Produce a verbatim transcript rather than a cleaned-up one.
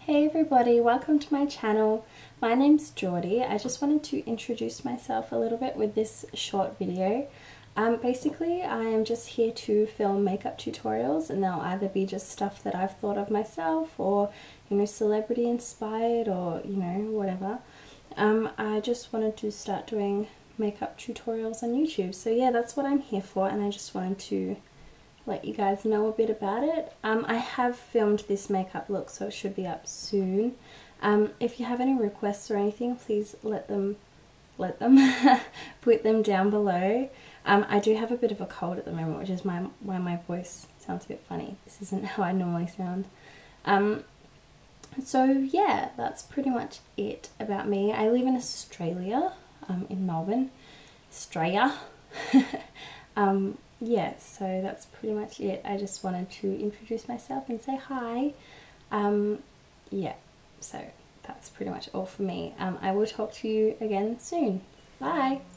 Hey everybody, welcome to my channel. My name's Jordy. I just wanted to introduce myself a little bit with this short video. Um, basically, I am just here to film makeup tutorials, and they'll either be just stuff that I've thought of myself or, you know, celebrity inspired or, you know, whatever. Um, I just wanted to start doing makeup tutorials on YouTube. So yeah, that's what I'm here for, and I just wanted to let you guys know a bit about it. Um, I have filmed this makeup look, so it should be up soon. Um, if you have any requests or anything, please let them, let them, put them down below. Um, I do have a bit of a cold at the moment, which is my, why my voice sounds a bit funny. This isn't how I normally sound. Um, so yeah, that's pretty much it about me. I live in Australia, um, in Melbourne, Australia. um, yeah, so that's pretty much it. I just wanted to introduce myself and say hi. Um, yeah, so that's pretty much all for me. Um, I will talk to you again soon. Bye!